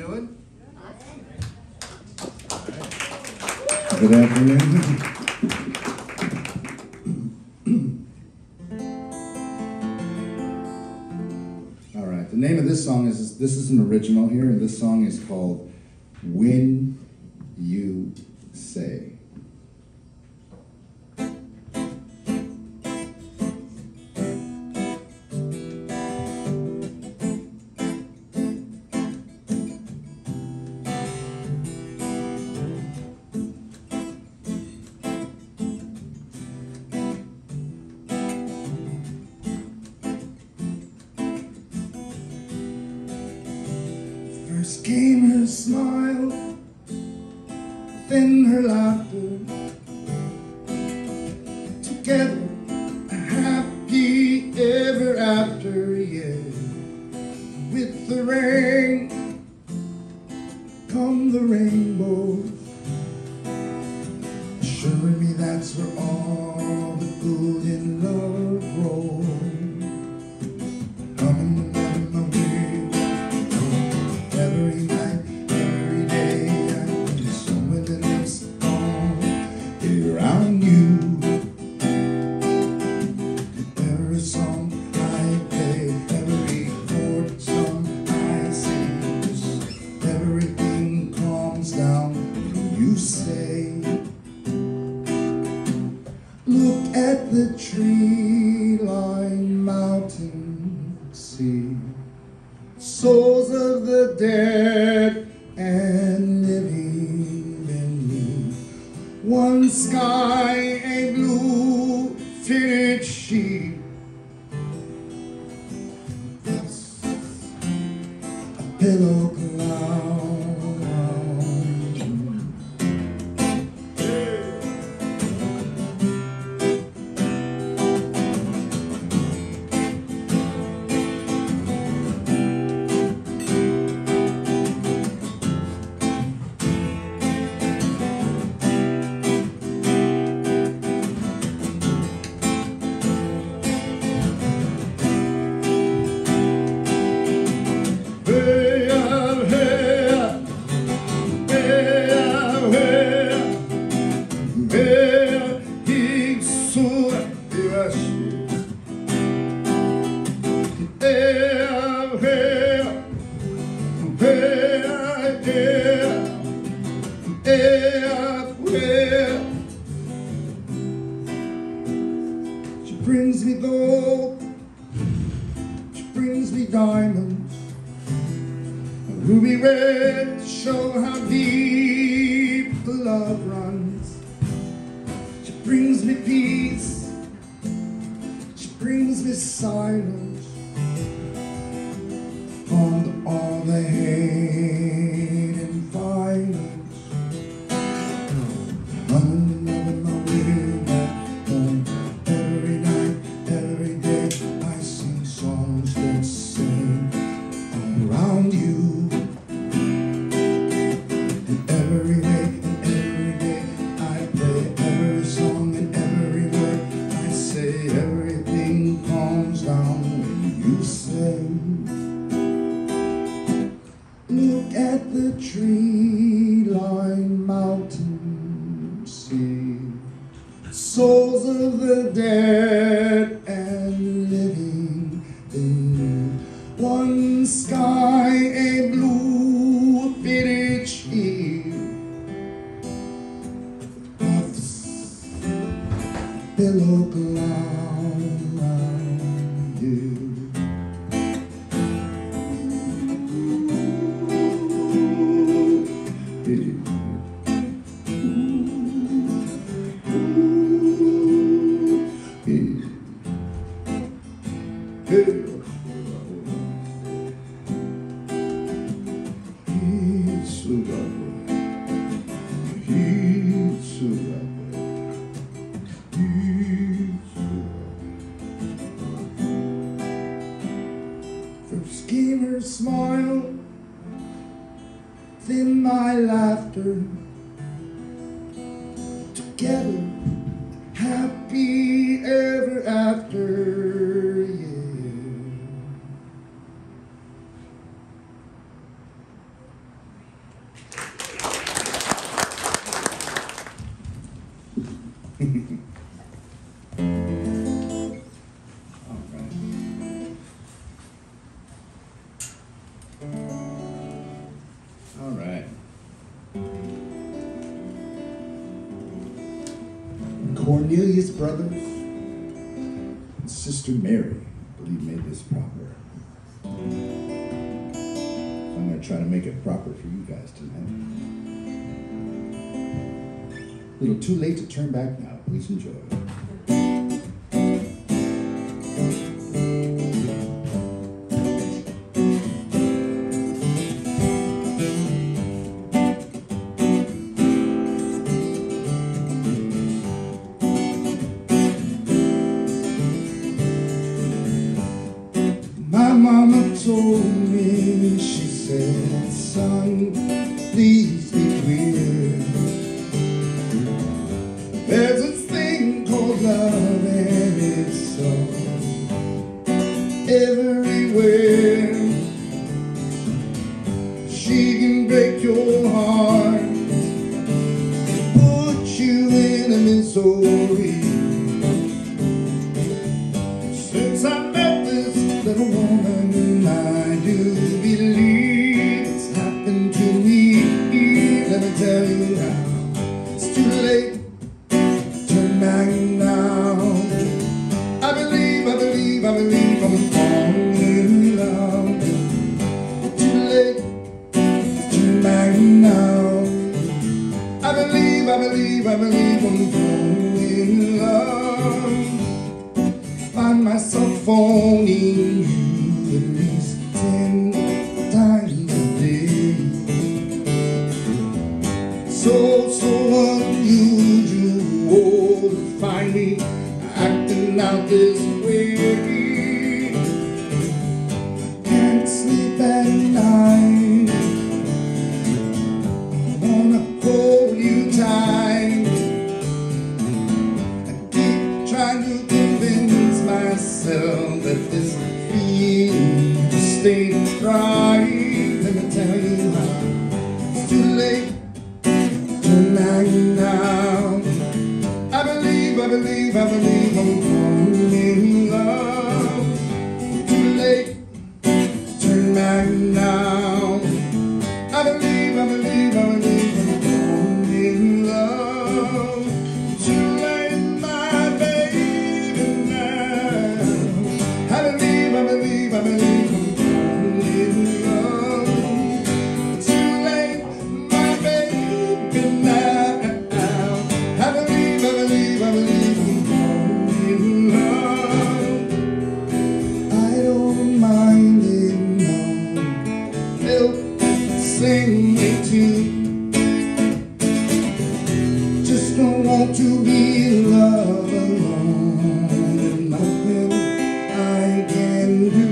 doing? Good afternoon. All right, the name of this song is, this is an original here, and this song is called When You Say. First came her smile, then her laughter. Together, happy ever after, yeah. With the rain, come the rainbow, assuring me that's where all the good in love grows. Coming my way, every night, every day, I can so many lips on around you. Every song I play, every chord song I sing, just everything calms down when you say. Look at the tree-lined mountain sea, souls of the dead and living beneath one sky, a blue fitted sheet. That's a pillow cloud. She brings me gold, she brings me diamonds, a ruby red to show how deep the love runs. She brings me peace, she brings me silence, on all the hate and violence. I'm loving my way back home. Every night, every day, I sing songs that sing around you. And every way and every day, I play every song and every word I say. Everything calms down when you say. Look at the tree-lined mountain sea, souls of the dead and living beneath one sky, a blue fitted sheet. Puffs, pillow cloud around you. First came her smile, then my laughter. Together, happy ever after, yeah. All right. Cornelius Brothers and Sister Mary, I believe, made this proper. So I'm going to try to make it proper for you guys tonight. A little too late to turn back now. Please enjoy. My mama told me, she said, son, please be clear. There's a thing called love and it's so everywhere. She can break your heart, put you in a misery. Since I met this little woman, I do believe it's happened to me. Let me tell you how. It's too late. Turn back now. I believe I'm falling in love. Too late. Turn back now. I believe I'm falling in love. Find myself phoning you at least 10 times a day. So unusual to find me acting out this way. I can't sleep at night. I wanna hold you tight. I keep trying to convince myself that this feeling just ain't right. Let me tell you how. It's too late. Turn back now. I believe I'm falling in love. Too late. Turn back now. I believe I'm falling in love. Too late, my baby, now. I believe I'm falling in love. Too late, my baby, now. I believe I'm falling in love. I don't mind it, no. Felt the same way too. Just don't want to be in love alone. There's nothing I can do.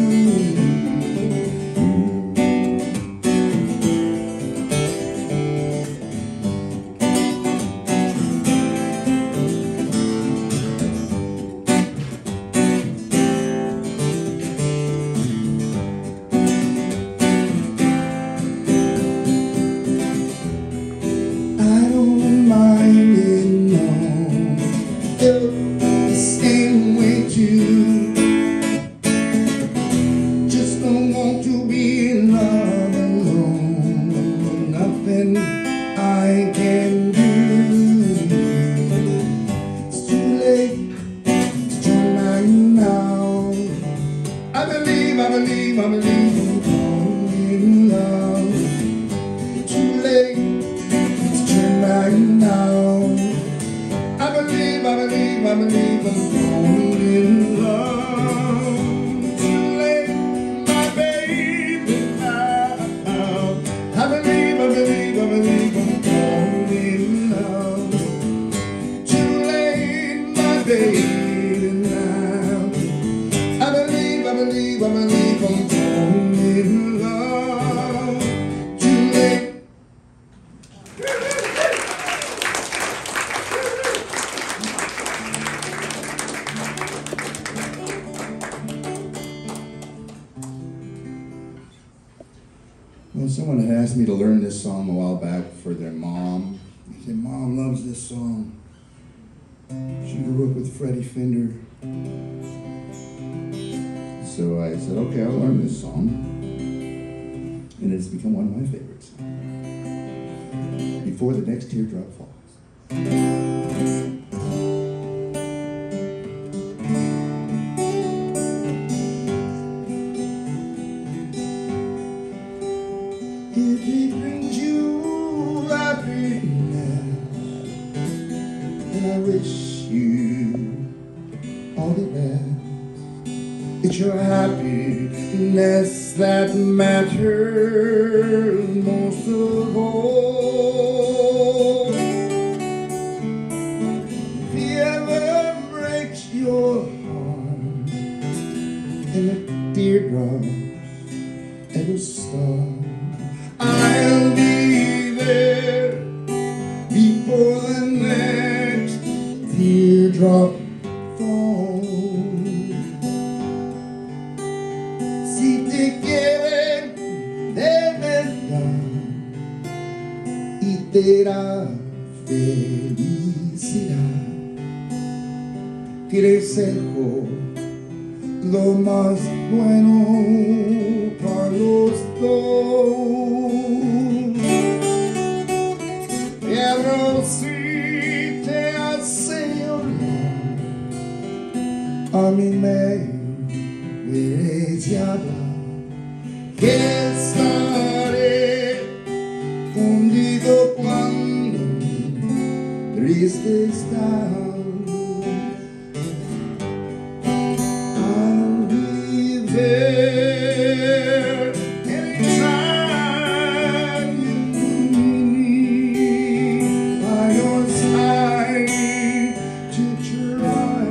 I don't mind it, no. Feel the same way too. Just don't want to be in love alone. Nothing I can do. It's too late to turn back now. I believe I'm falling in love. Too late. Turn back now. I believe I'm falling in love. Too late, my baby, now. I believe I'm falling in love. Too late, my baby, now. I believe I'm falling in love. Too late. Well, someone had asked me to learn this song a while back for their mom. They said, Mom loves this song. She grew up with Freddie Fender. So I said, okay, I'll learn this song. And it's become one of my favorites. Before the Next Teardrop Falls. If he brings you happiness, then I wish you all the best. It's your happiness that matters most of all. If he ever breaks your heart and the teardrops ever start, I'll be there before the next teardrop falls. Si te quieren de verdad y te da felicidad, crecerlo lo más bueno para los dos. Pero si te hace llorar, a mí me puedes llamar, que estaré hundido cuando triste estás. I'll be there anytime you need, by your side to try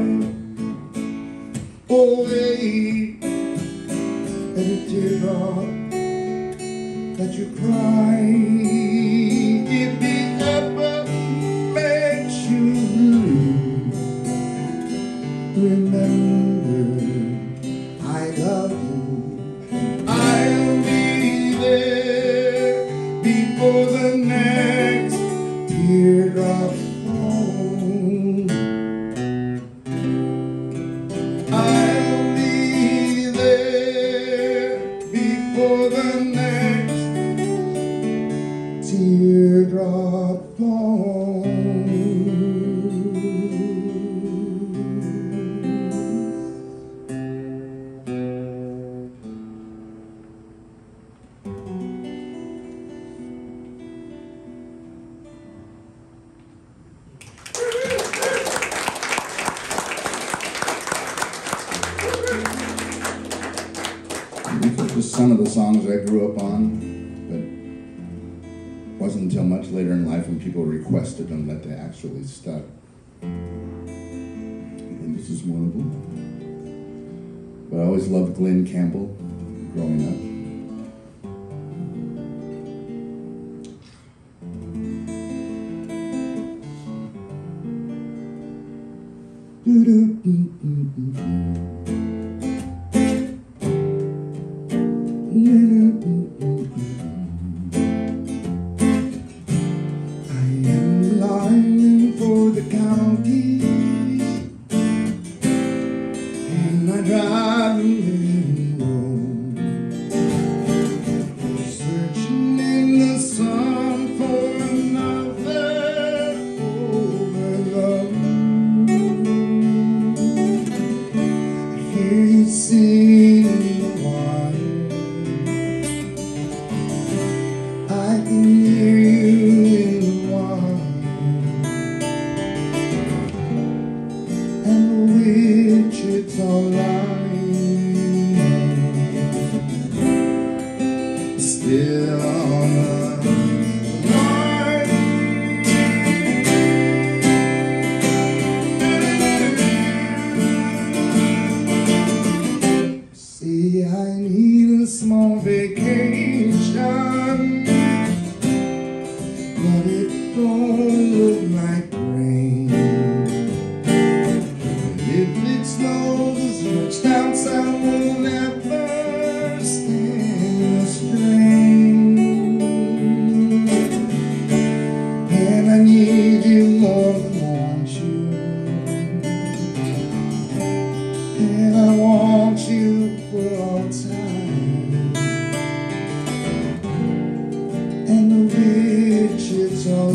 away every teardrop that you cry. If he ever makes you blue, remember I love you. I'll be there before the next teardrop falls. I'll be there before the next teardrop falls. These are just some of the songs I grew up on, but it wasn't until much later in life when people requested them that they actually stuck. And this is one of them. But I always loved Glenn Campbell growing up. I am lying for the county, and I drive in road, searching in the sun for another overload. I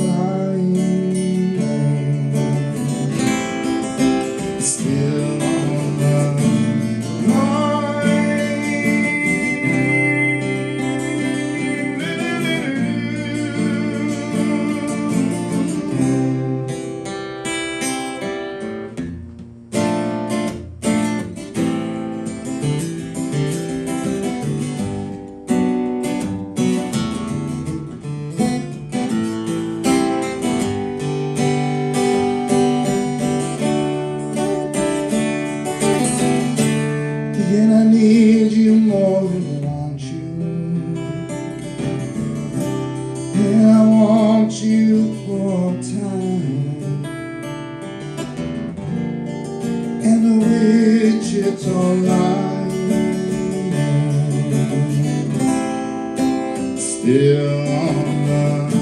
lying there, still on the line. Again, I need you more than I want you, and I want you for time, and the Wichita line, still on the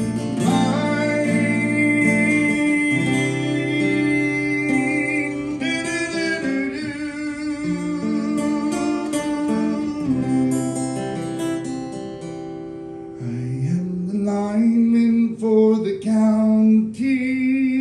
lineman for the county.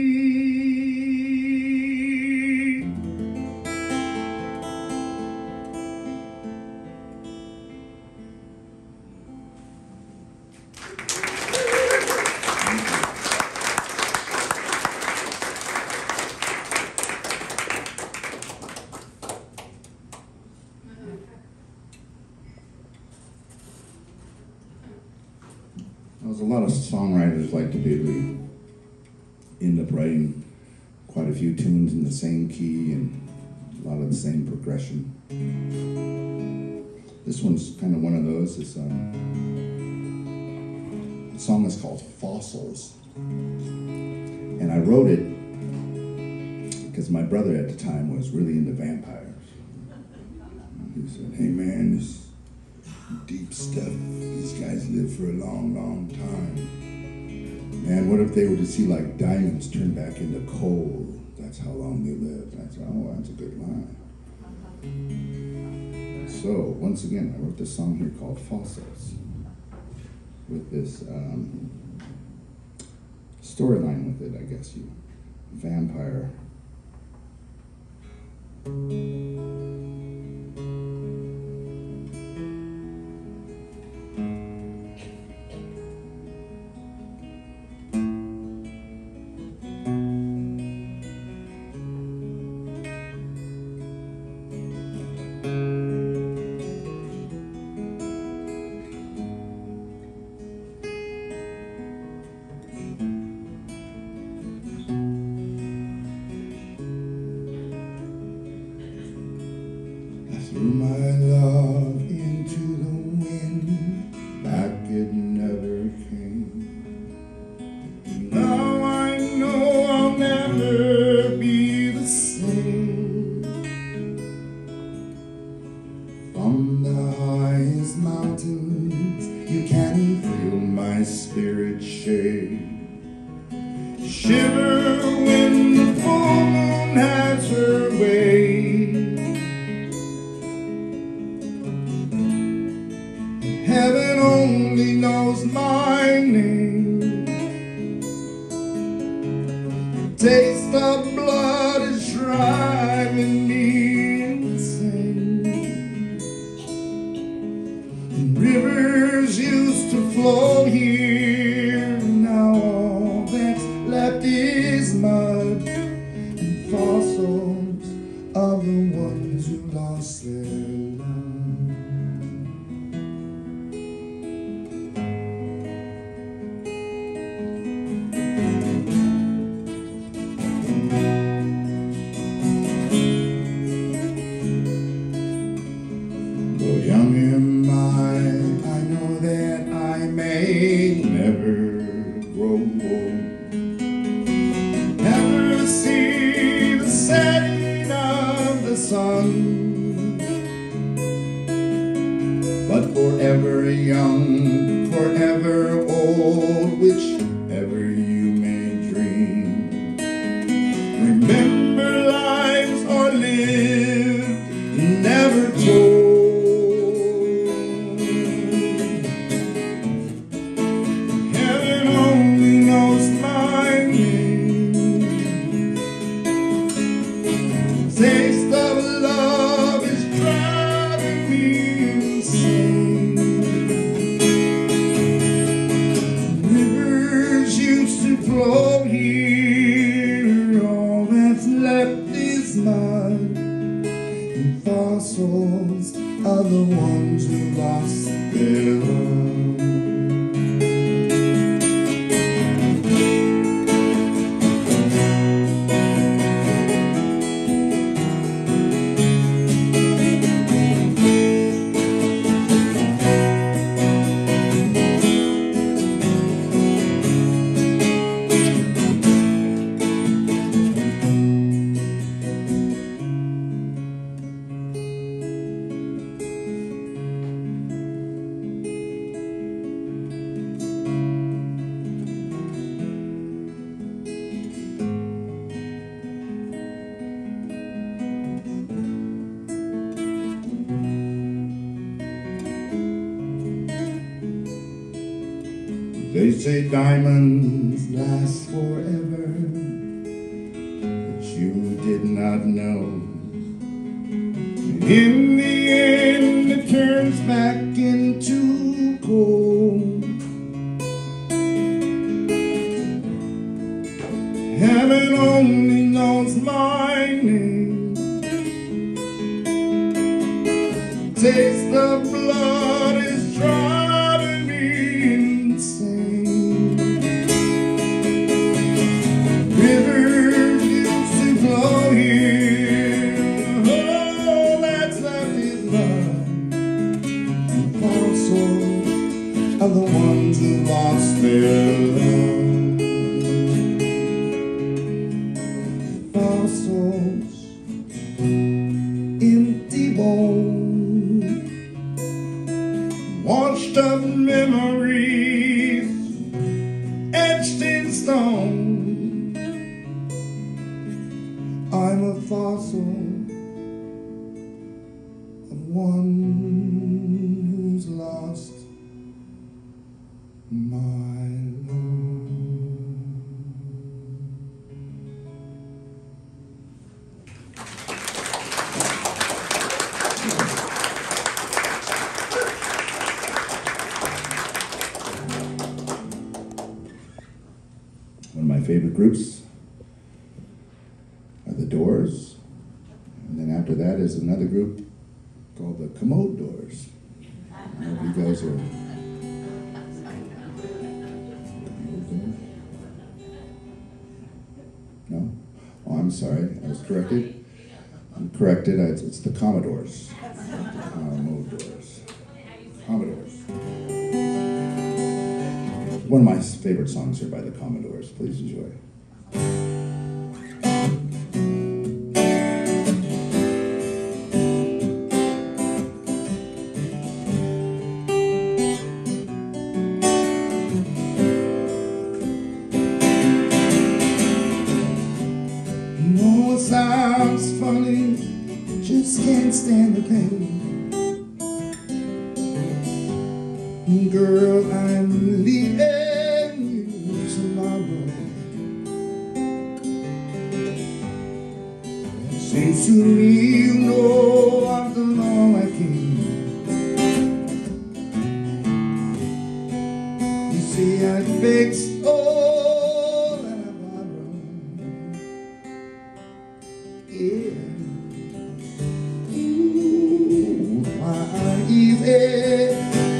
There's a lot of songwriters like to do. We end up writing quite a few tunes in the same key and a lot of the same progression. This one's kind of one of those. The song is called Fossils. And I wrote it because my brother at the time was really into vampires. He said, hey man, this deep stuff, these guys live for a long, long time. Man, what if they were to see like diamonds turn back into coal? That's how long they live. And I said, oh, that's a good line. So, once again, I wrote this song here called Fossils with this storyline with it, I guess, you vampire. Threw my love into the wind, back it never came. Now I know I'll never be the same. From the highest mountains, you can feel my spirit shake. Shiver when the full moon has her way. Heaven only knows my name. The taste of blood is driving me insane. And rivers used to flow here, now all that's left is mud and fossils of the ones who lost their love. Young am I know that I may never grow old, never see the setting of the sun, but forever young, forever old, whichever you may dream. Remember lives are lived, never told. flow here, all that's left is mud, and fossils are the ones who lost their love. They say diamonds last forever, but you did not know. In the end, it turns back into gold. Heaven only knows my name. Taste the blood is driving me insane. Rivers used to flow here, all that's left is love, and fossils are the ones who lost their love. Fossils, empty bones, washed up memories, etched in stone. I'm a fossil of one who's lost my love. One of my favorite groups are the Doors, and then after that is another group called the Commode Doors. I hope you guys are. No? Oh, I'm sorry. I was corrected. I'm corrected. It's the Commodores. Commode Doors. Commodores. One of my favorite songs here by the Commodores. Please enjoy. No, it sounds funny, just can't stand the pain. Girl, I'm leaving you tomorrow. Seems to me you know I've done all I can. You see I fixed all that I borrowed. Yeah. Ooh, why easy.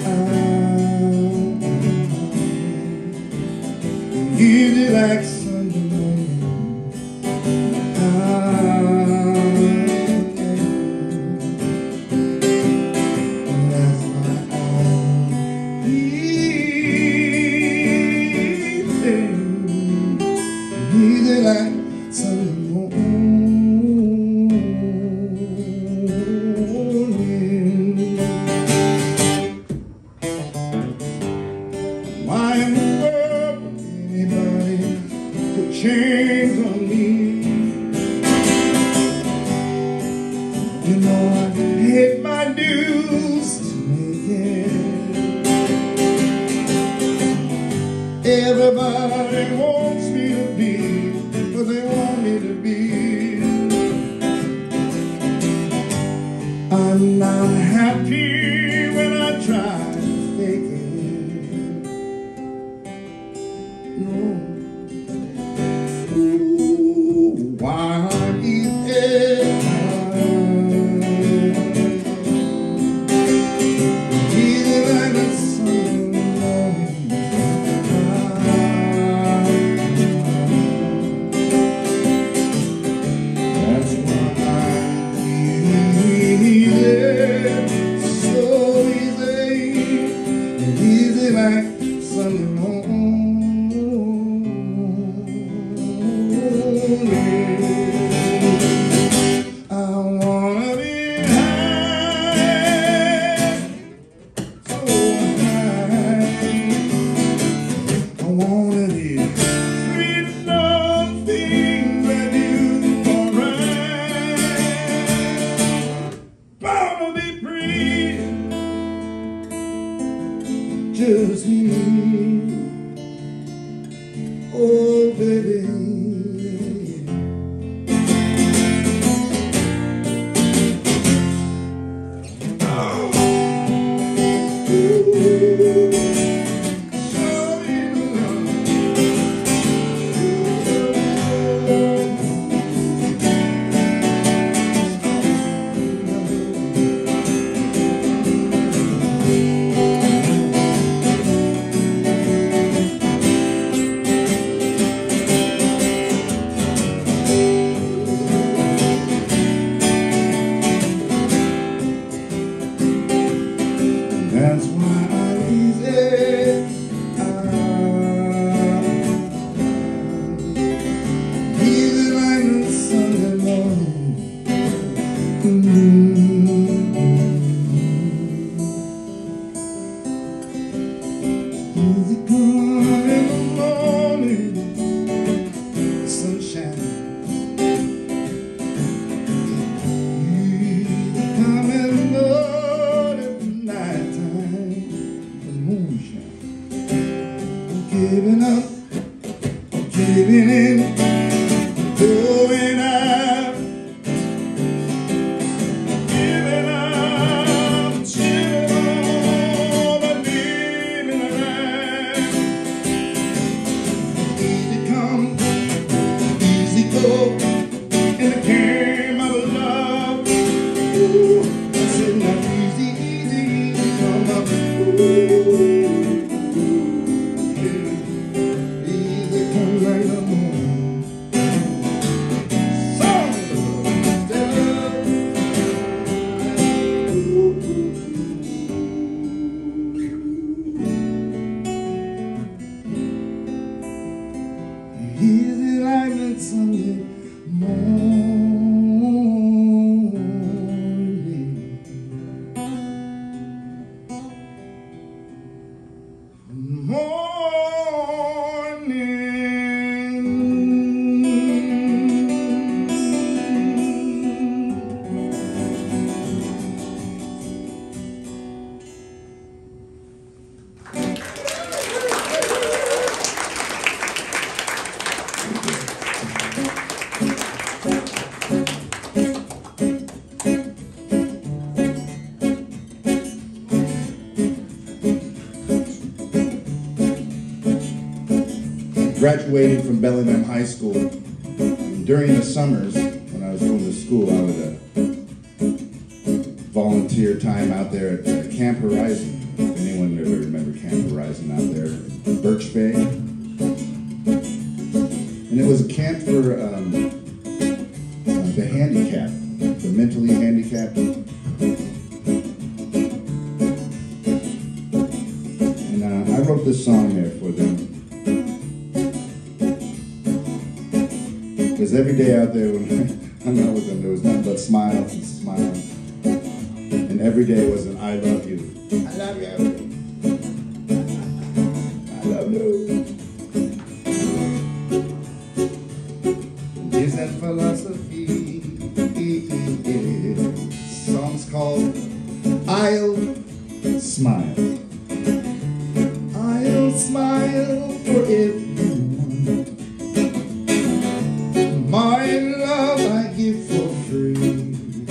Easy like Sunday morning. That's why I'm easy like Sunday morning. Why in the world would anybody put chains on me? You know I paid my dues to make it. Everybody wants me to be what they want me to be. I'm not happy when I try to fake it. No, while he's there. Easy like the Sunday morning. That's why he's there. So easy like Sunday morning. I wanna be high, so high. I wanna be free to nothing that you alright. Bound to be free, just me. Oh, baby. That's why I'm easy. Easy like the Sunday morning. Easy come in the morning, sunshine. Easy come in the morning, nighttime, and moonshine. I'm giving up, I'm giving in, going out, giving up, chilling, but leaving around. Easy come, easy go, in the game of love. Ooh, I said now easy, easy, easy come up. Ooh, yeah. Easy come like the morning. Easy like that Sunday Graduated from Bellingham High School. During the summers, when I was going to school, I would volunteer time out there at Camp Horizon. If anyone ever remember Camp Horizon out there in Birch Bay. And it was a camp for the handicapped, the mentally handicapped. And I wrote this song there for them. Because every day out there when I hung out with them, there was nothing but smiles and smiles. And every day was an I love you. I love you. I love you. Is that philosophy? Song's called I'll Smile. I'll smile for everyone. My love I give for free.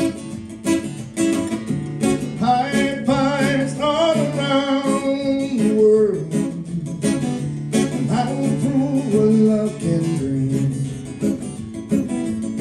High fives all around the world. And I will prove what love can bring.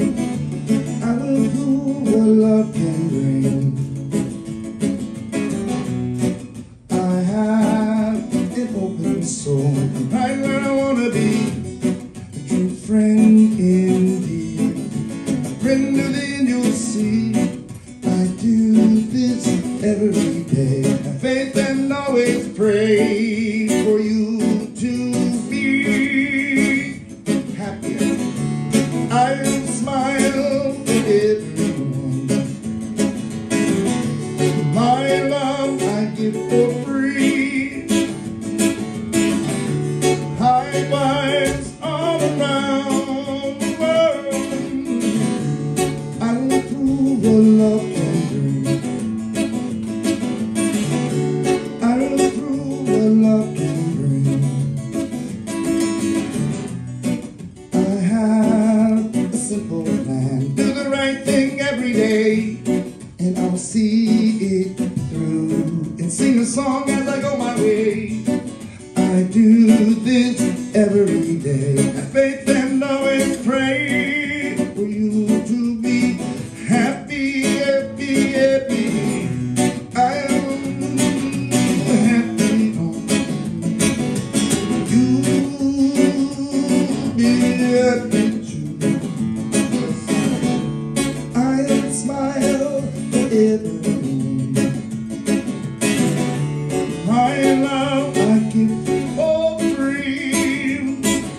friend indeed. A friend of then you'll see. I do this every day. Have faith and always pray for you to be happier. I'll smile at everyone. My love I give for free. High fives all around the world. I will prove what love can bring. I will prove what love can bring. I have a simple plan. Do the right thing every day, and I'll see it through. And sing a song as I go my way. I do this every day. Have faith and always pray for you to be happy, happy, happy. I'm happy. You be happy too. I'll smile for everyone. My love I give for free.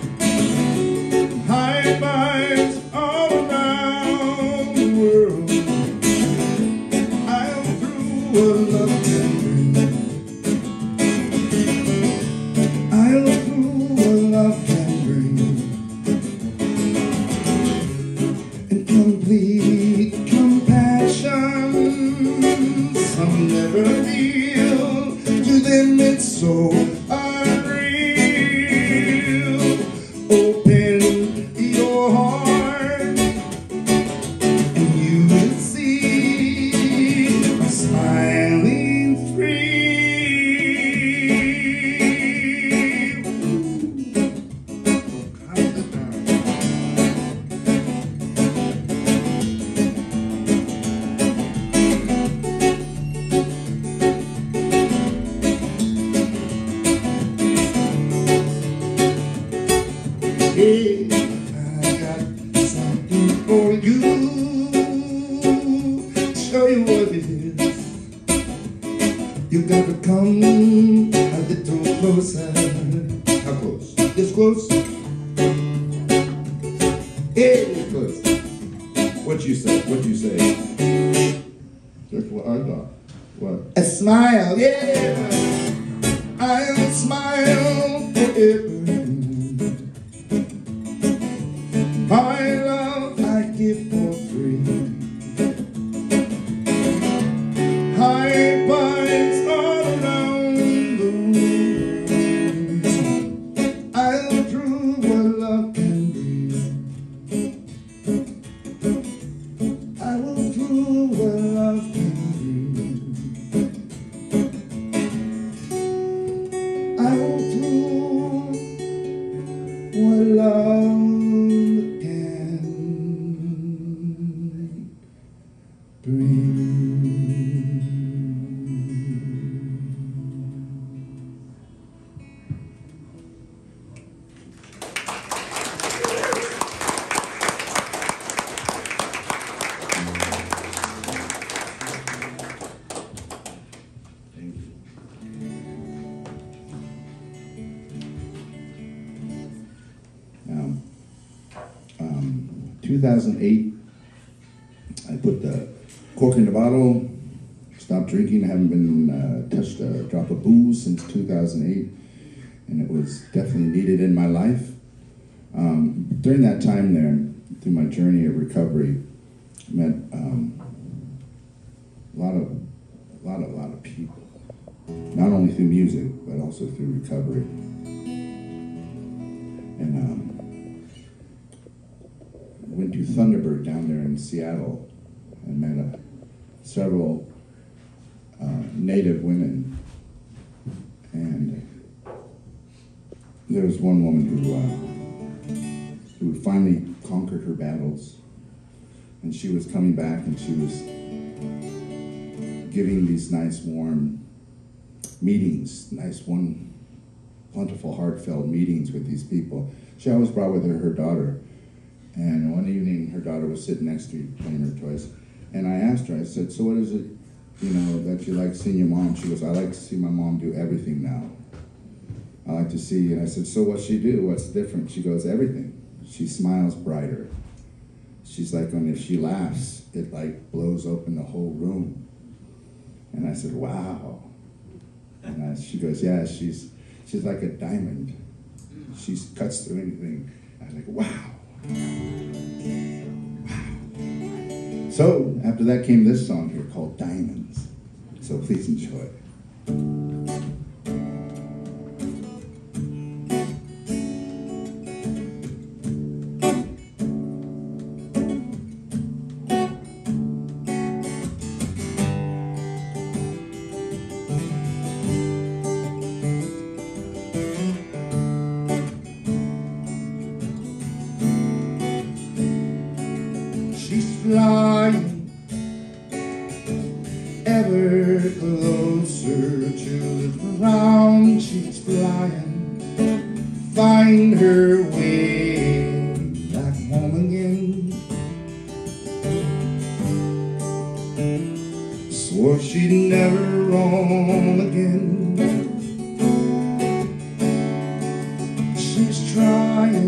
High fives all around the world. I'll prove what love can bring. I'll prove what love can bring. And complete compassion some never feel. To them it's so unreal. Open your heart and you will see a smiling free. Hey, I got something for you. Show you what it is. You gotta come a little closer. How close? This close? Hey, this close. What you say? What you say? That's what I thought. What? A smile, yeah. I'll smile forever. My love I give for free. High fives all around the world. I'll prove what love can bring. I will prove what love can bring. I will prove what love Now, 2008, I put the cork in the bottle, stopped drinking. I haven't been touched a drop of booze since 2008, and it was definitely needed in my life. During that time there, through my journey of recovery, I met a lot of people, not only through music, but also through recovery. And I went to Thunderbird down there in Seattle and met several Native women. And there was one woman who finally conquered her battles. And she was coming back and she was giving these nice warm meetings, nice wonderful, heartfelt meetings with these people. She always brought with her daughter. And one evening, her daughter was sitting next to me playing her toys. And I asked her, I said, so what is it, you know, that you like seeing your mom? She goes, I like to see my mom do everything now. I like to see, and I said, so what's she do? What's different? She goes, everything. She smiles brighter. She's like, when if she laughs, it like blows open the whole room. And I said, wow. And she goes, yeah, she's like a diamond. She cuts through anything. I was like, wow. Wow. So after that came this song here called Diamonds. So please enjoy. Flying ever closer to the ground. She's flying, find her way back home again. Swore she'd never roam again. She's trying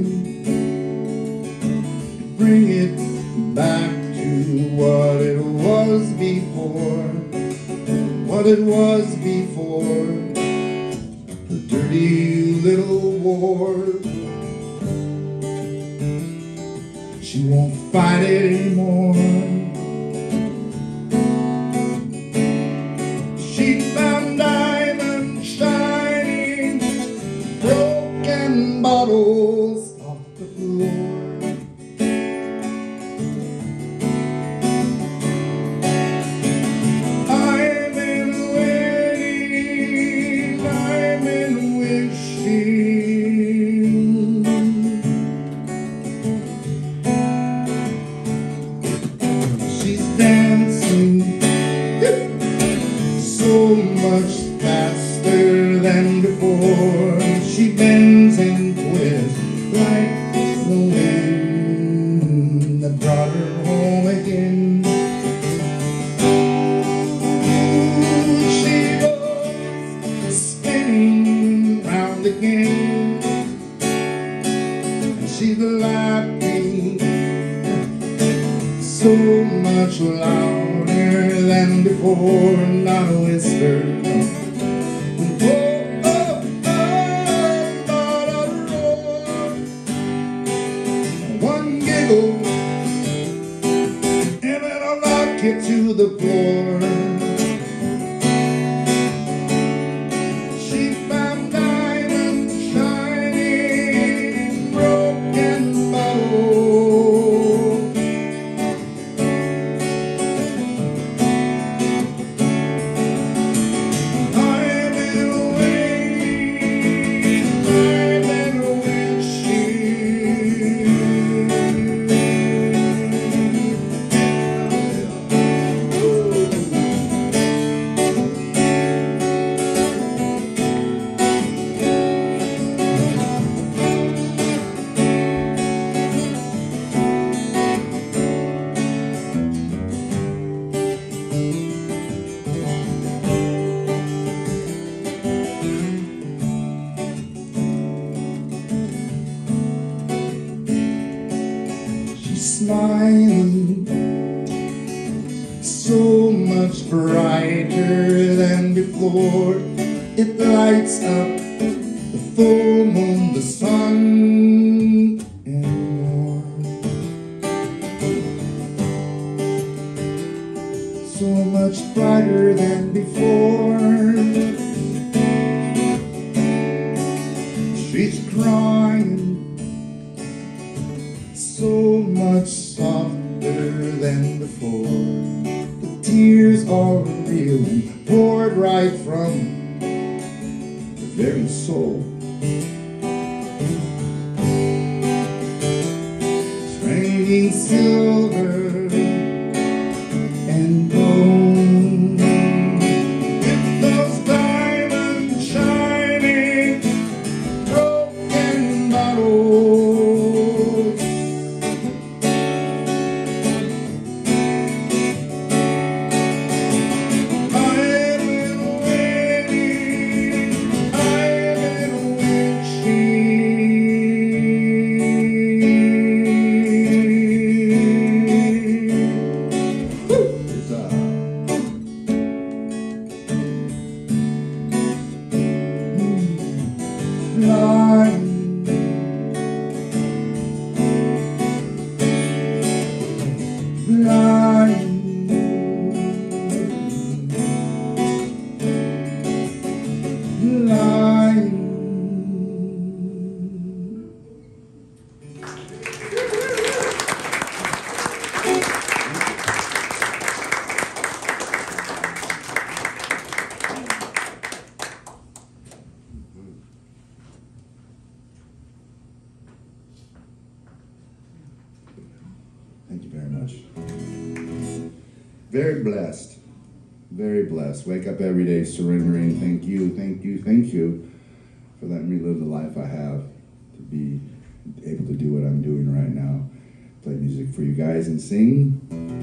to bring it back what it was before, what it was before the dirty little war. She won't fight it anymore. She found diamonds shining, broken bottles off the floor. So much faster than before. She bends and twists like the wind that brought her home again. She goes spinning round again, and she's laughing so much louder than before. Not a whisper, not a roar. One giggle, and then I'll knock it to the floor. She found diamonds shining, broken bottles. Smiling so much brighter than before. It lights up the full moon, the sun, and more. So much brighter than before. She's crying so much softer than before. The tears are real and poured right from the very soul. It's raining silver and gold, with those diamonds shining Thank you very much. Very blessed. Very blessed. Wake up every day surrendering. Thank you, thank you, thank you for letting me live the life I have, to be able to do what I'm doing right now. Play music for you guys and sing.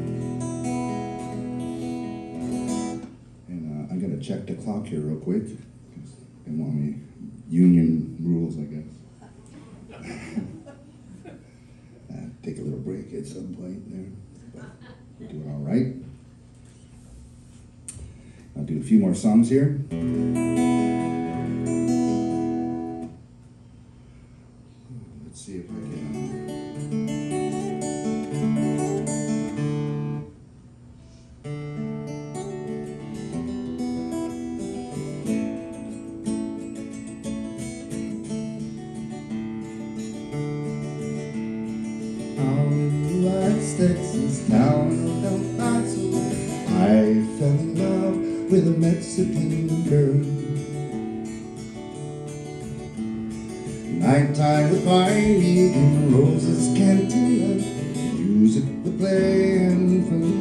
And I'm going to check the clock here real quick, because they want me, union rules, I guess. Take a little break at some point there, but we're doing all right. I'll do a few more songs here. Let's see if I can. Out in West Texas, down in El Paso, I fell in love with a Mexican girl. Nighttime would find me in Rose's Cantina, music would play and from the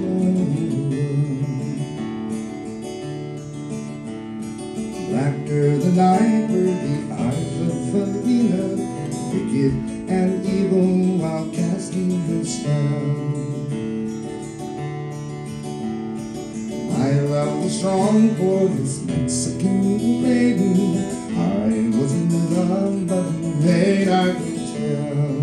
world. Blacker the night were the eyes of Felina, wicked and evil while casting her spell. My love was strong for this Mexican maiden. I was in love, but in hate I could tell.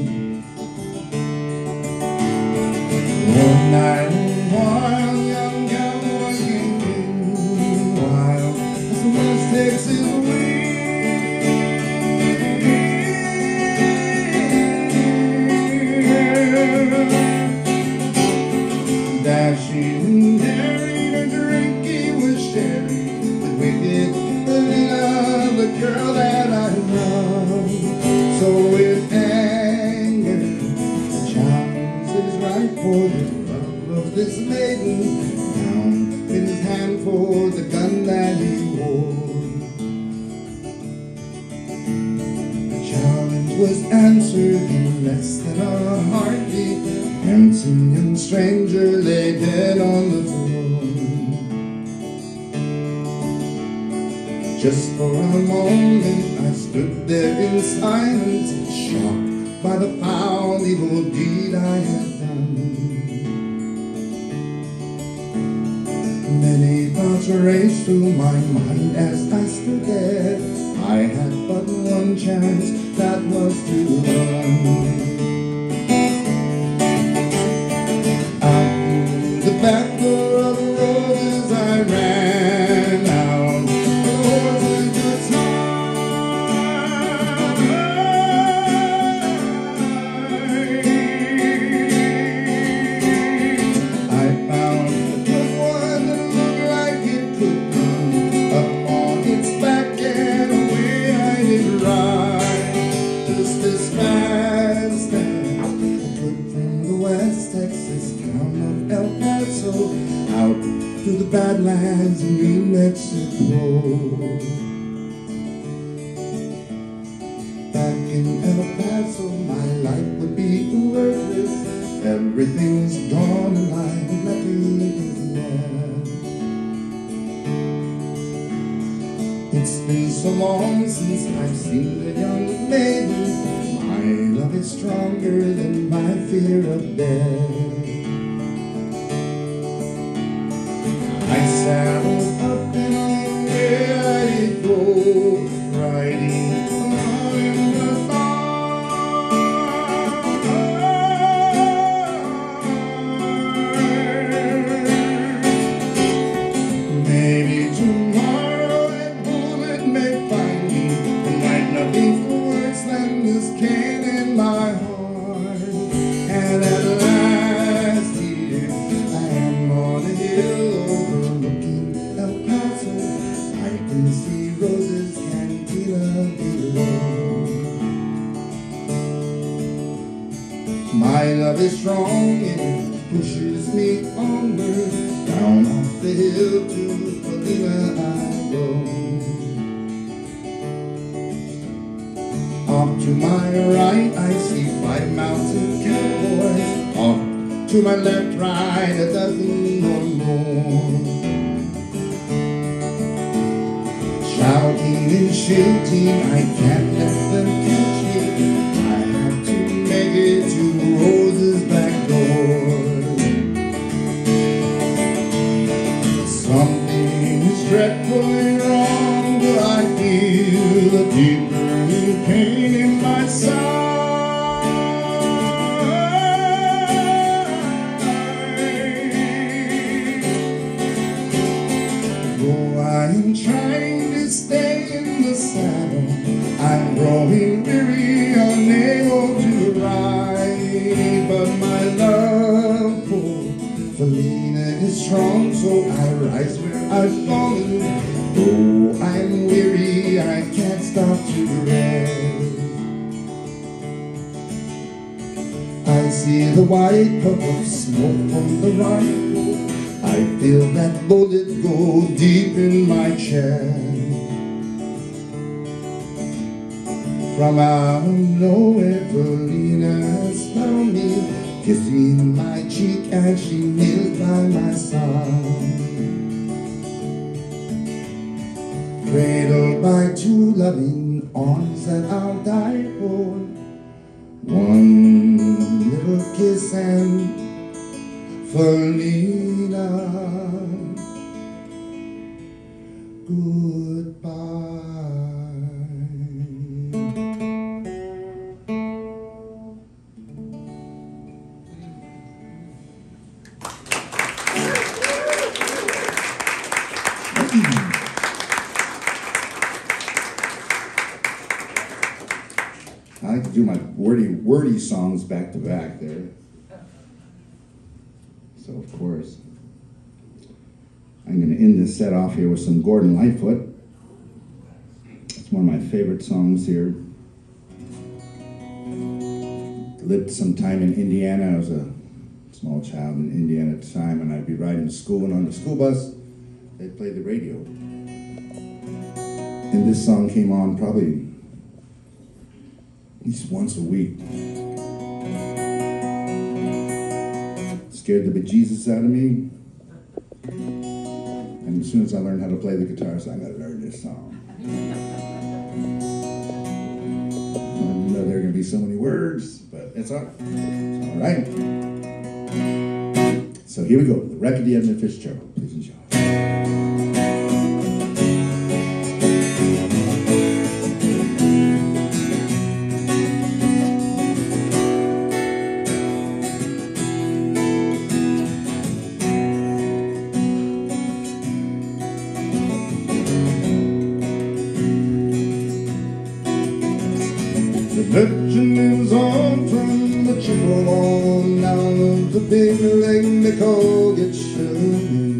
One night, while young cowboy came in, wild as the West Texas wind. Dashing and daring and drinking with sherry, with wicked love, the girl that I love. So with anger, the challenge is right for the love of this maiden. Down in his hand for the gun that he wore. The challenge was answered in less than a heartbeat. Handsome young stranger lay dead on the floor. Just for a moment I stood there in silence, shocked by the foul evil deed I had done. Many thoughts raced through my mind as I stood there. I had but one chance, that was to run. Back door of the roses I ran out. The horses could I found a good one that looked like it could run up on its back, and away I did ride. Just as fast as I could from the West Texas town of El Paso, out through the Badlands in New Mexico. Back in El Paso, my life would be worthless. Everything's gone and I'm nothing is left. It's been so long since I've seen the young maiden. My love is stronger than my fear of death. I saddled up and away I go, riding along in the dark. Maybe tomorrow that bullet may find me. There might not be worse than this cane in my heart. And at last here I am on a hill overlooking El Paso. I can see Rose's Cantina below. My love is strong and it pushes me onward. Down off the hill to Bellingham I go. Off to my right I see 5 mounted cowboys. Off to my left, right, a dozen or more. Shouting and shooting, I can't let them catch me. I have to make it to Rose's back door. Something is dreadfully wrong, but I feel a deep burning pain in my side. Though I'm trying to stay in the saddle, I'm growing weary, unable to ride. But my love for Felina is strong, so I rise where I've fallen. Though I'm weary, I can't stop to rest. I see the white puff of smoke from the rifle. I feel that bullet go deep in my chest. From out of nowhere, Felina has found me, kissing my cheek as she kneels by my side. Cradled by two loving arms that I'll die for. One little kiss and Felina, goodbye. I like to do my wordy songs back to back there. So of course, I'm going to end this set off here with some Gordon Lightfoot. It's one of my favorite songs here. Lived some time in Indiana. I was a small child in Indiana at the time, and I'd be riding to school, and on the school bus, they'd play the radio. And this song came on probably at least once a week. Scared the bejesus out of me. And as soon as I learned how to play the guitar, I said, I gotta learn this song. I didn't know there were gonna be so many words, but it's all right. So here we go, the Raggedy Edmund Fitzgerald. Please enjoy. Legend is on from the Chippewa down of the big lake they call Gitchen.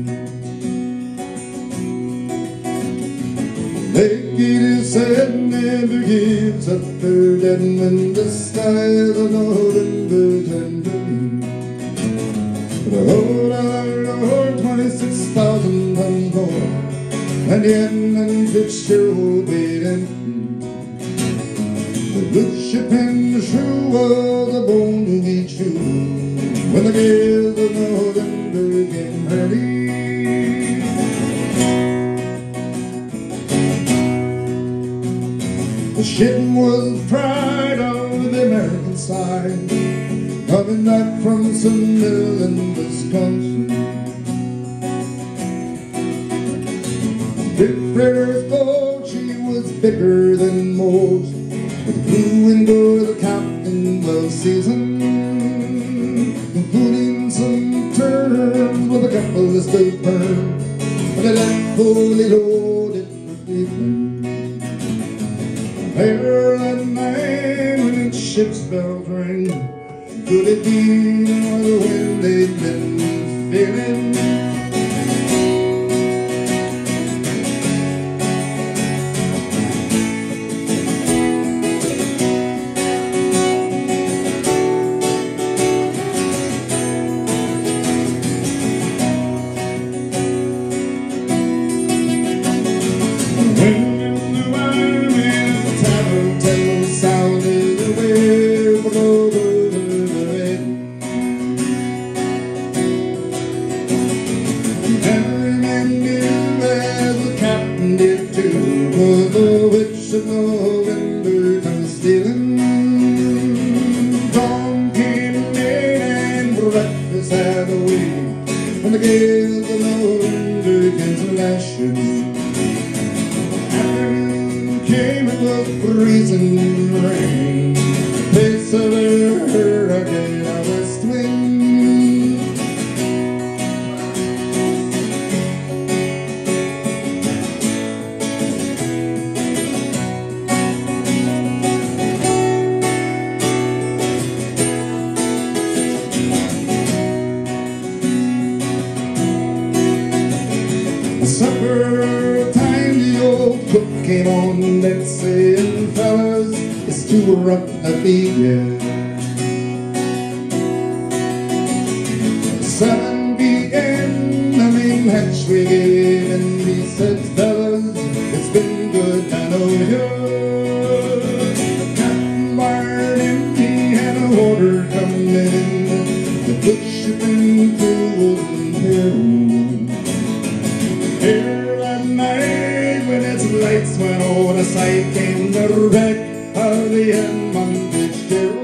Naked is said never gives up her dead when the skies are northern birds and green. But a whole lot 26,000 tons more, and the Edmund Fitzgerald waiting. The good ship and the shrew was a bone to be chewed when the gales of northern began ready. The ship was the pride of the American side, coming back from some mill in Wisconsin. Big Frederick's boat, she was bigger than most, with blue window, the captain well seasoned, including some terms with a couple of still firm, but they left fully loaded for Cleveland. Later at night when its ship's bells ring, could it be the wind they'd been feeling? gales of November came flashing. Afternoon came, it was freezing rain. The pace of her hurricane, I was twin. Supper time, the old cook came on deck saying, fellas, it's too rough to feed ya. 7 p.m. the main hatchway gave, and he said, fellas, it's been good to know you. The captain barred empty and a water coming in. The good shipping crew wasn't here. Here that night when its lights went out of sight came the wreck of the Edmund Fitzgerald.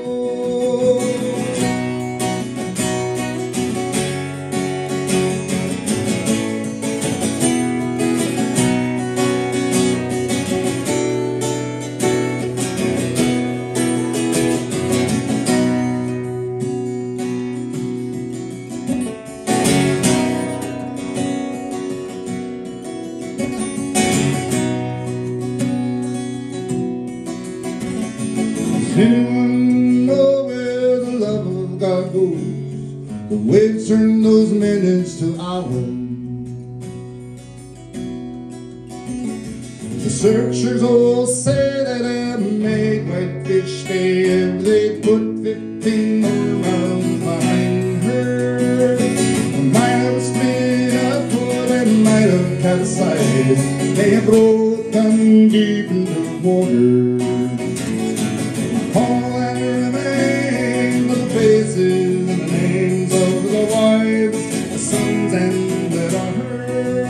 Does anyone know where the love of God goes? The waves turn those minutes to hours. The searchers all say that they make whitefish stay if they put 15 more miles behind her. They might have split up or they might have capsized. They have broken deep into the water. All that remains are the faces and the names of the wives, the sons, and the daughters.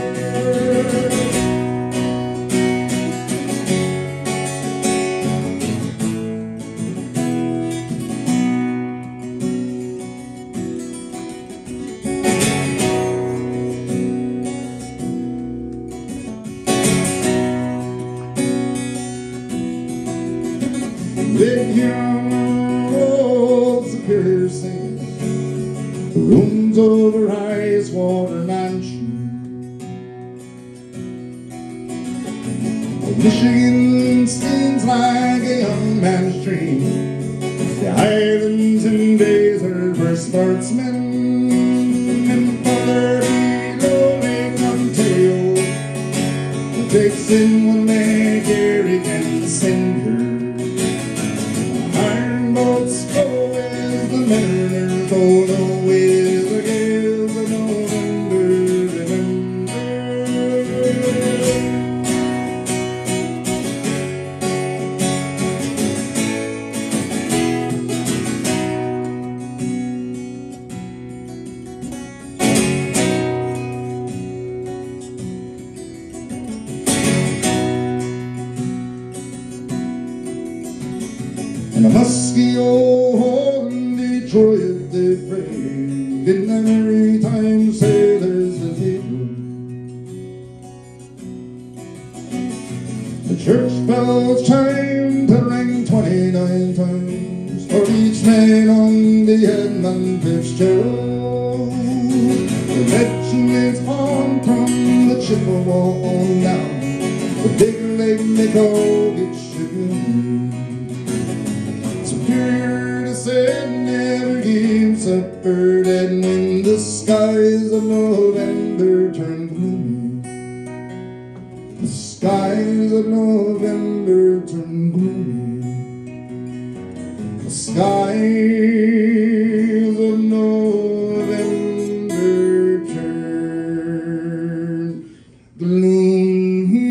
Big here on the road, Superior sings the rooms over highest water mansion. Michigan seems like a young man's dream. The islands and deserts for sportsmen, and further below Lake Ontario, it takes in one man carry can send her. Boats go with the mariners, go no with the gales of November, remember. And a musky old hole in Detroit they pray, didn't every time say there's a cathedral. The church bells chime to ring 29 times for each man on the Edmund Fitzgerald. The legend is on from the Chippewa on down, the big lake they call it Sugar. Superior to say never gives up bird, and when the skies of November turn gloomy, the skies of November turn gloomy, the skies of November turn gloomy.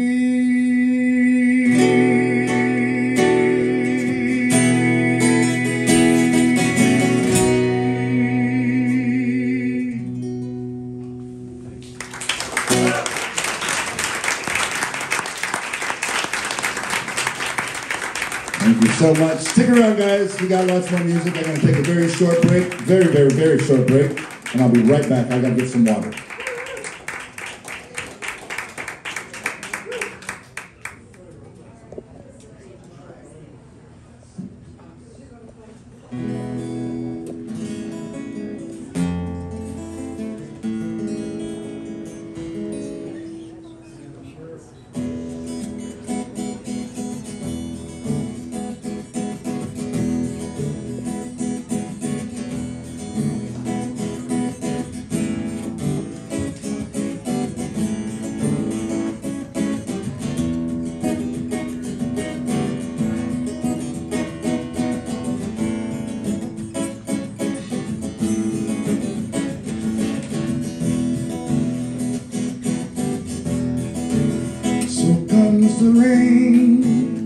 Thank you so much. Stick around, guys. We got lots more music. I'm going to take a very short break. Very short break. and I'll be right back. I gotta get some water. Comes the rain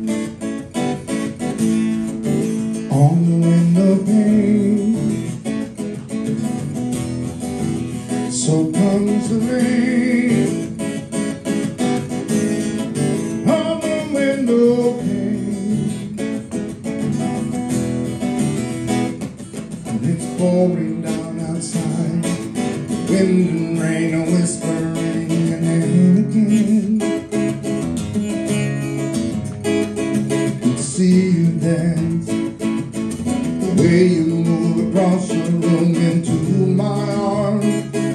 on the window pane. So comes the rain on the window pane. And it's pouring down outside, wind and rain are whispering and again. See you dance, the way you move across the room into my arms.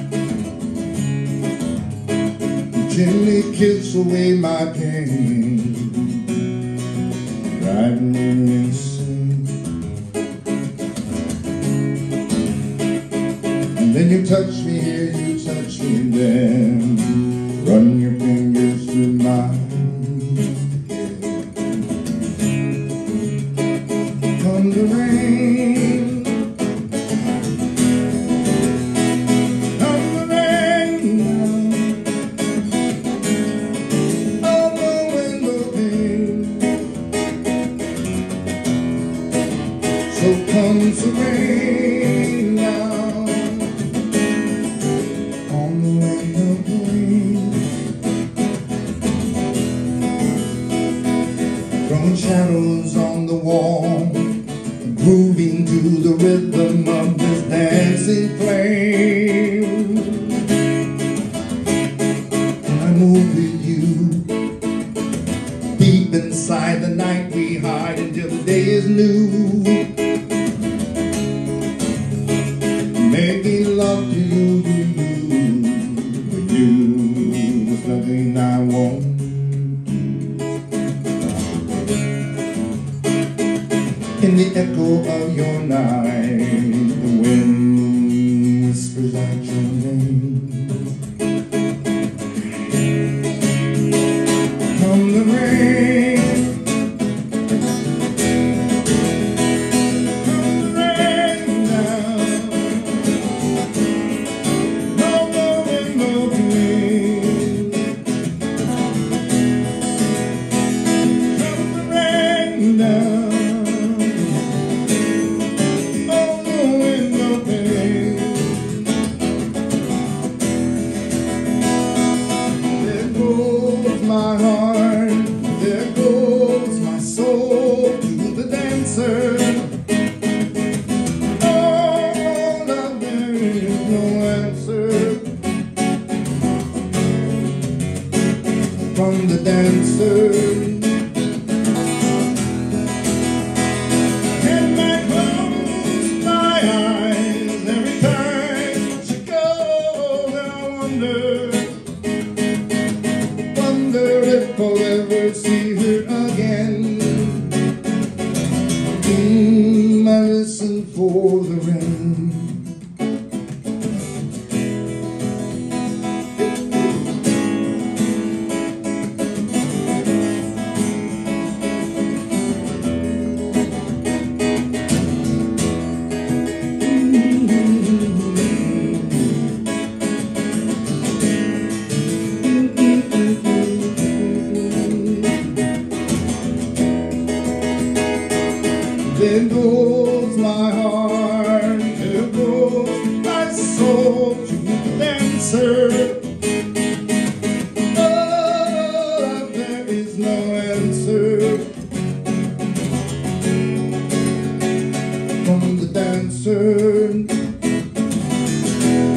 You gently kiss away my pain, driving me insane. And then you touch me here, you touch me there, run your fingers through my the rain, come the rain on the window pane. So comes the rain now on the window pane, throwing shadows on the wall, moving to the rhythm of this dancing flame. And I move with you, deep inside the night we hide until the day is new. Making love to you, with you, there's nothing I won't. In the echo of your night, the wind whispers out your name. Come the rain, come the rain down on the window pane. Come the rain down. My heart, there goes my soul to the dancer. Oh, love, there is no answer from the dancer. And I close my eyes every time she goes, I wonder if I'll ever see her again. I listen for the rain. There goes my heart, there goes my soul to the dancer. Oh, there is no answer from the dancer.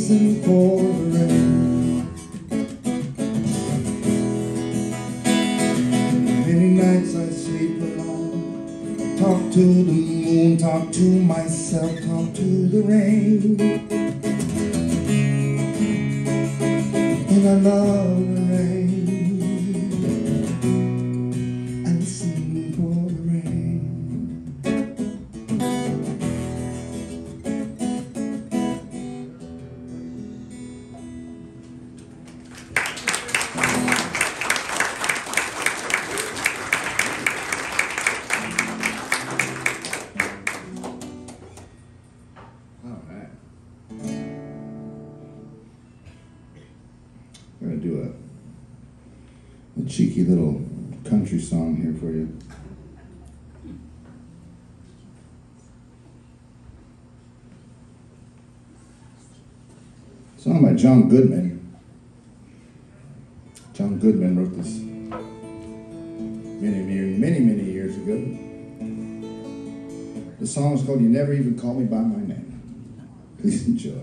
listen for the rain. Many nights I sleep alone, talk to the moon, talk to myself, talk to the rain. And I love the rain. I listen for the rain. I'm going to do a cheeky little country song here for you. Song by John Goodman. John Goodman wrote this many years ago. The song is called You Never Even Call Me By My Name. Please enjoy.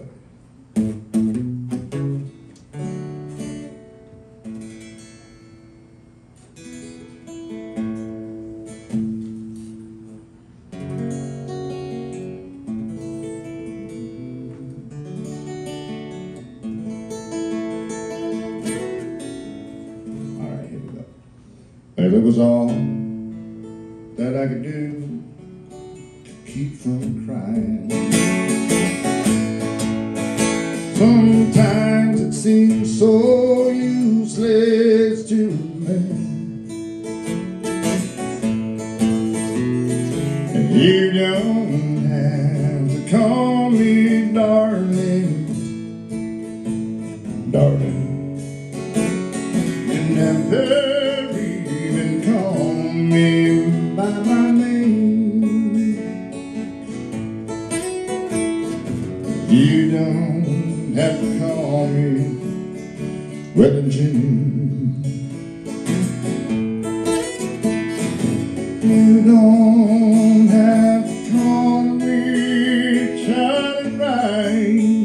If it was all that I could do to keep from crying, sometimes it seems so useless to remain. And you don't have to call me darling, darling. You never me by my name. You don't have to call me Wedding June. You don't have to call me Charlie Ryan.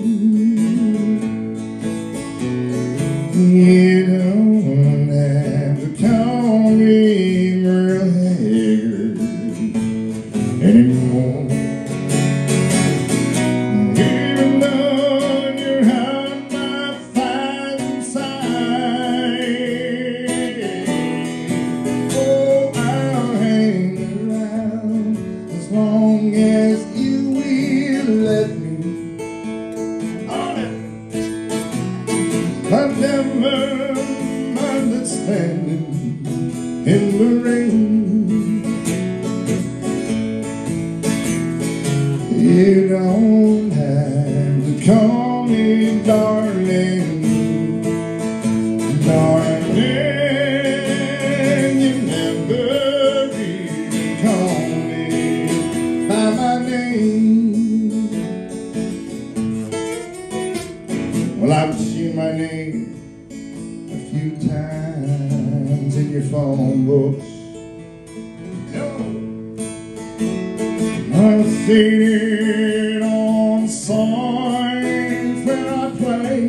You don't have to call me anymore. Even though you're hurt my fire inside, oh, I'll hang around as long as you will let me. I've never understanding in the rain. You don't have to call me darling, darling. You never even call me by my name. Well, I've seen my name a few times in your phone books. I've seen it on signs where I play,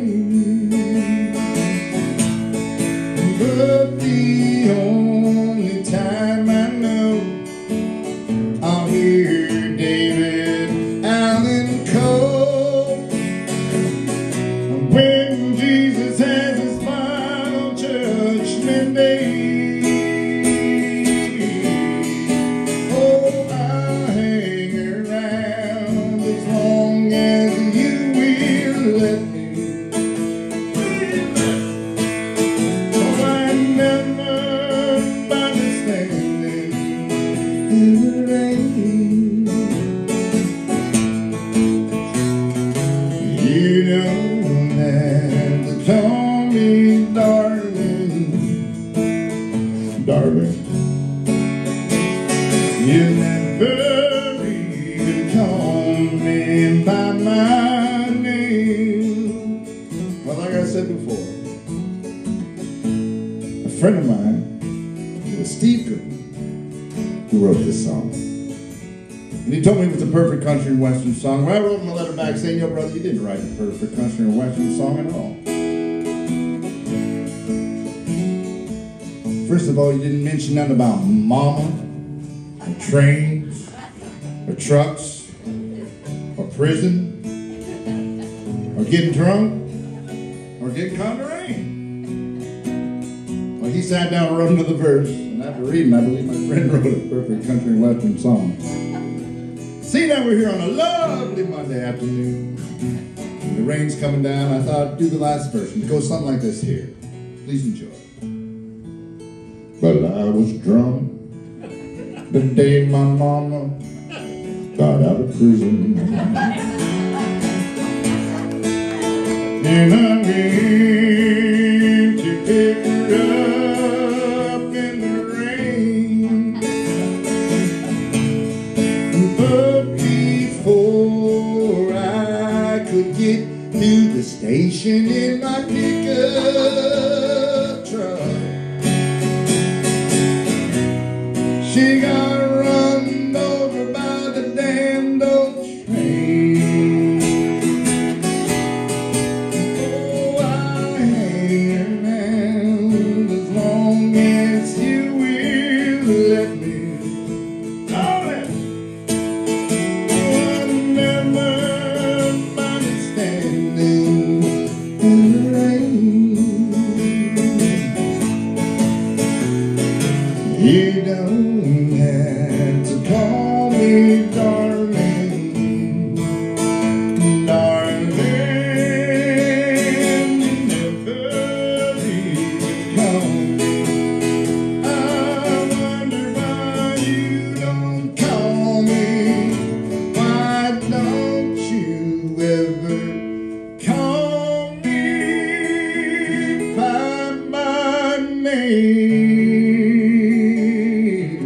but the only time I know I'll hear David Allen Coe when Jesus has his final judgment day. You don't have to call me darling, darling. You never even call me by my name. Well, like I said before, a friend of mine, Steve Goodman, who wrote this song. And he told me it was a perfect country and western song. Well, I wrote him a letter back saying, yo, brother, you didn't write a perfect country and western song at all. First of all, you didn't mention nothing about mama, or trains, or trucks, or prison, or getting drunk, or getting caught in the rain. Well, he sat down and wrote another verse, and after reading, I believe my friend wrote a perfect country and western song. Seeing that we're here on a lovely Monday afternoon, and the rain's coming down, I thought I'd do the last verse, and it goes something like this here. Please enjoy. But I was drunk the day my mama got out of prison. And I went to pick her up in the rain. But before I could get to the station in my pickup truck, she got run over by the damned old train. Oh, I hang around as long as you will let me. Darling, I'll never find it standing in the rain. You don't have to call me darling, darling. Never leave me calling. I wonder why you don't call me. Why don't you ever call me by my name?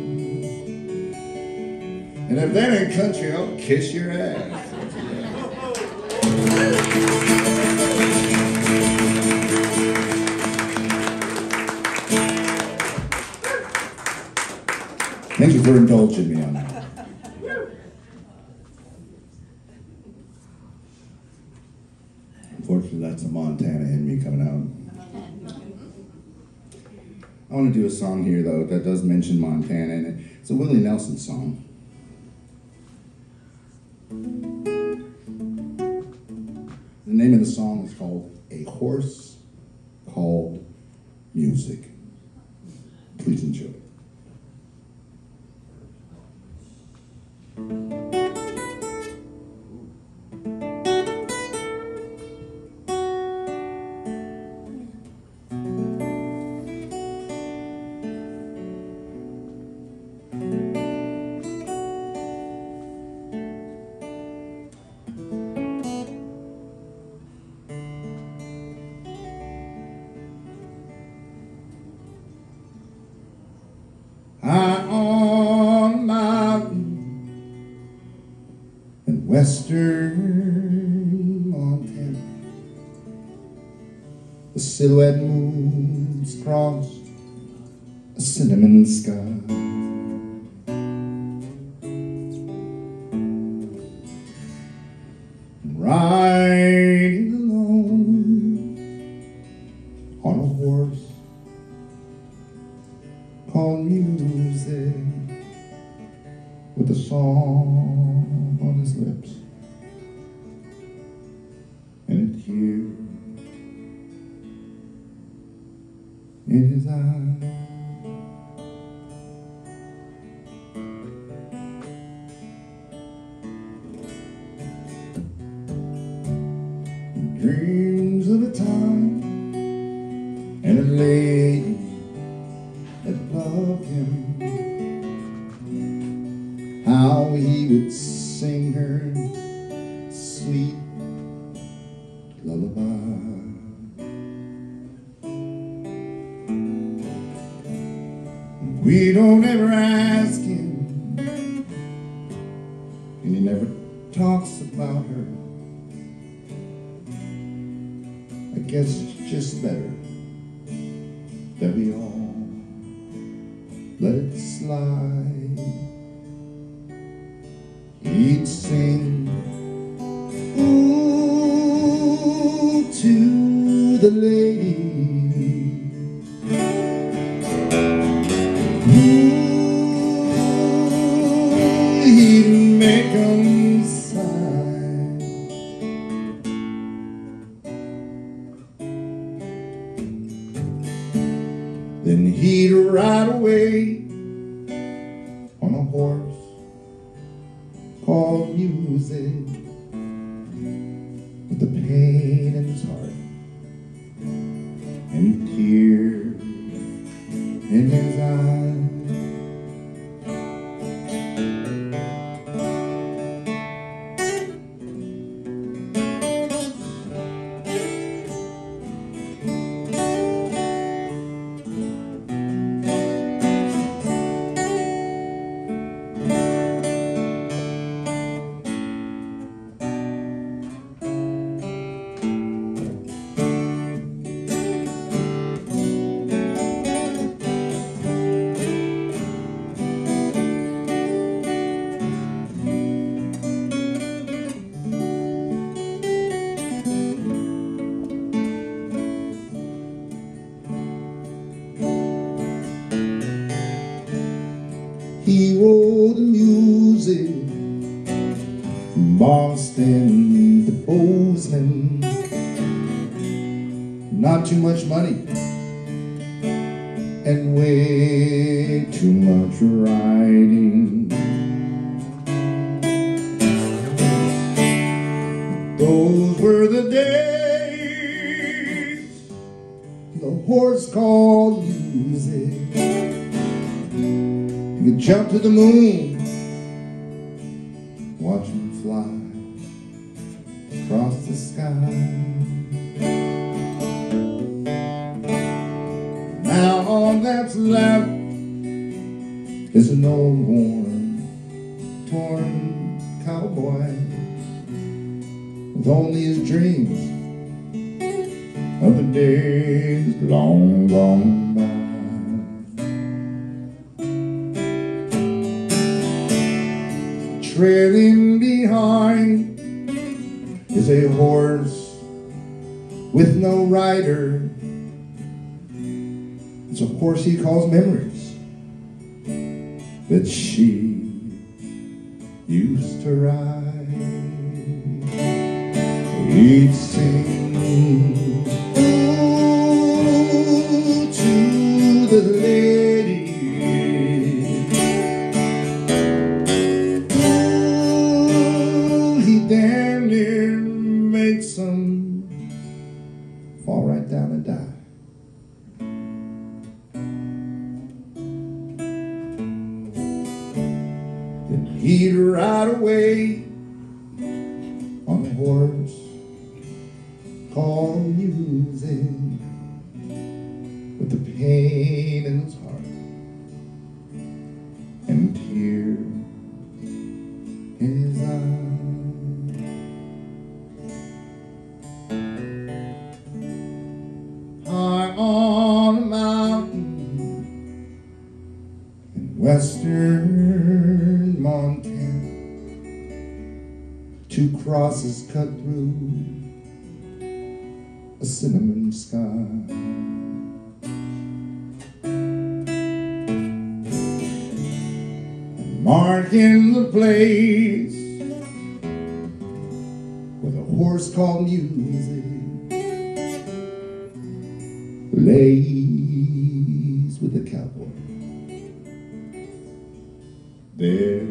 And if that ain't country, I'll kiss your ass. Thank you for indulging me on that. Unfortunately, that's a Montana in me coming out. I want to do a song here, though, that does mention Montana in it. It's a Willie Nelson song. The name of the song is called A Horse Called Music. Please enjoy. On mountain in western Montana, the silhouette moves across a cinnamon sky. Riding alone on a horse called music, with a song on his lips and a tear in his eyes. He dreams of a time and a lady that loved him, how he would sing her sweet lullaby. We don't ever ask him, and he never talks about her. I guess it's just better that we all let it slide. he'd sing, ooh, to the lady. Ooh, he'd make 'em sigh. Then he'd ride away on a horse called music, with the pain in his heart and tears in his eyes. He wrote the music from Boston to Bozeman. Not too much money and way too much riding. Those were the days the horse called music. You could jump to the moon, watch him fly across the sky. Now all that's left is an old worn, torn cowboy with only his dreams of the days long, long by. Trailing behind is a horse with no rider. It's a horse he calls memories that she used to ride. He'd sing, ooh, to the lady. Damn near make some fall right down and die. Then he'd ride away on a horse called music, with the pain in his heart and tears in his eyes. High on a mountain in western Montana, two crosses cut through a cinnamon sky. And marking the place where the horse called music lays with the cowboy there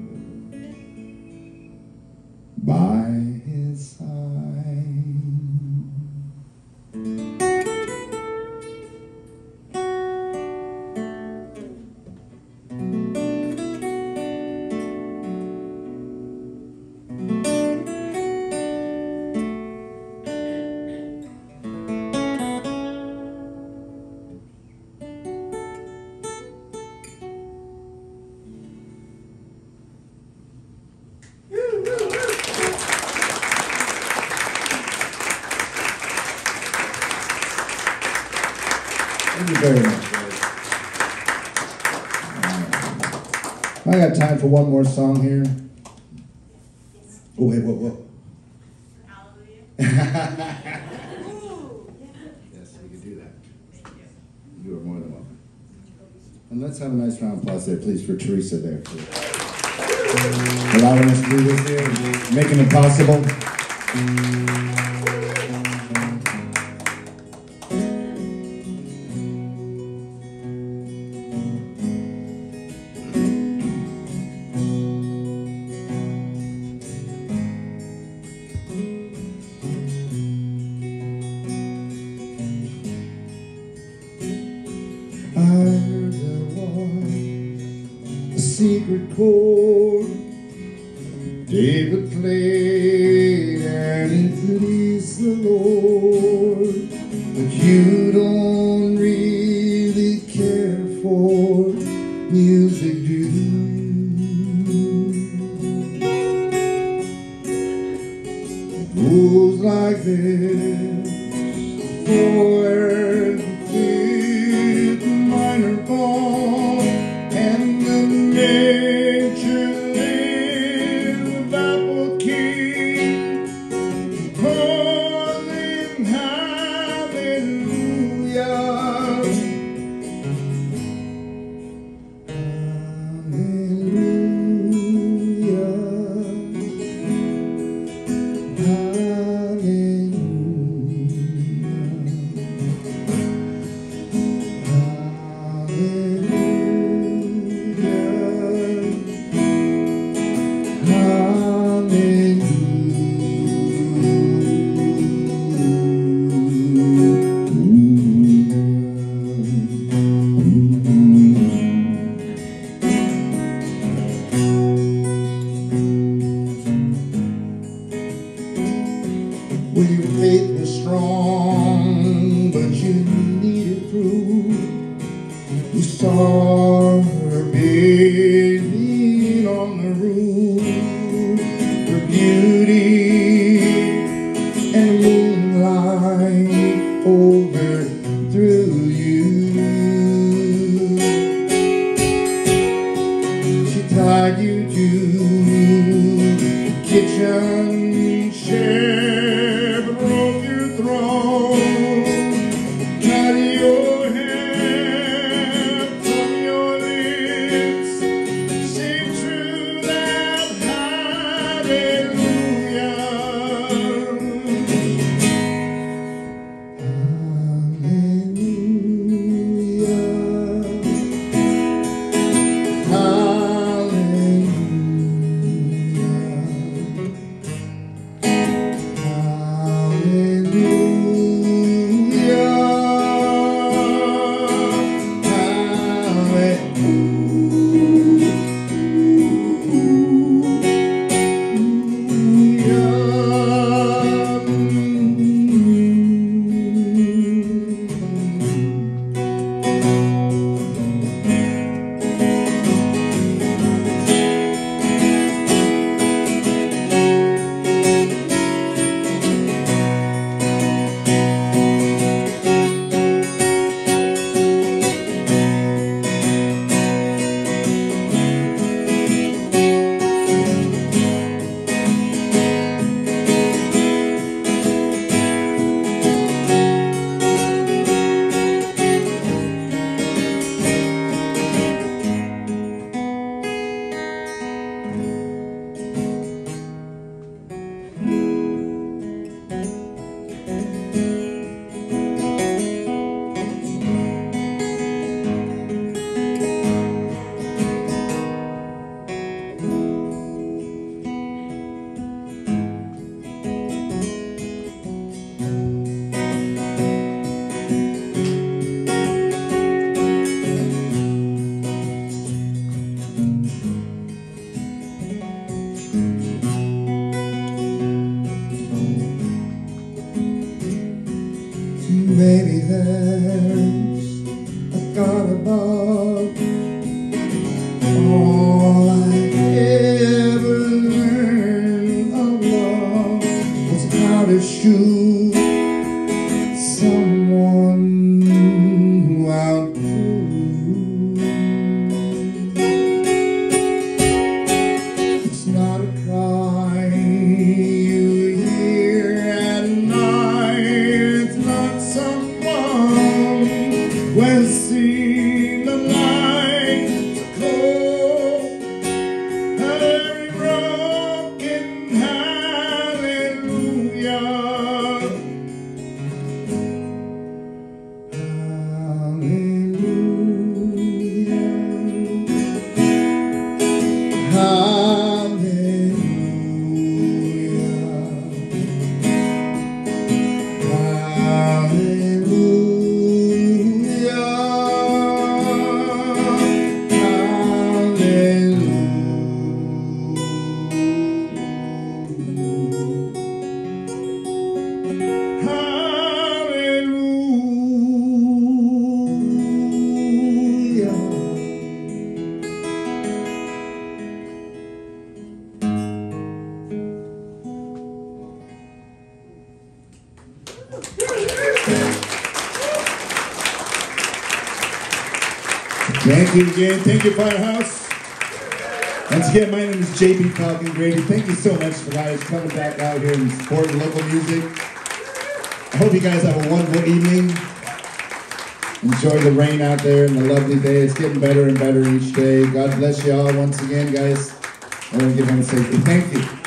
by his side. Thank you very much. I got time for one more song here. Oh, wait, whoa. Hallelujah. Yes, we can do that. You are more than welcome. And let's have a nice round of applause there, please, for Teresa there. For allowing us to do this here, making it possible. I heard there was a secret chord David played and it pleased the Lord, but you don't really care for music, do you? It goes like this: fourth, fifth, minor fall, and the major lift of apple key, calling hallelujah. Well, your faith was strong, but you needed proof. You saw her bathing on the roof, her beauty and moonlight overthrew you. She tied you to the kitchen chair, broke your throne, cut your hair from your lips, sing through that hallelujah. Maybe there's a God above. All I ever learned of love was how to shoot someone who outgrew. It's not a cry Thank you again. Thank you, Firehouse. Once again, my name is JP Falcon Grady. Thank you so much for guys coming back out here and supporting local music. I hope you guys have a wonderful evening. Enjoy the rain out there and the lovely day. It's getting better and better each day. God bless you all once again, guys. I want to say thank you.